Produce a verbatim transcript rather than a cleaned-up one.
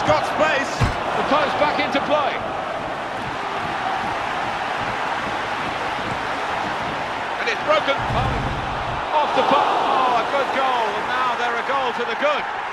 he's got space. The post back into play. And it's broken. Oh, off the post. Oh, a good goal, and now they're a goal to the good.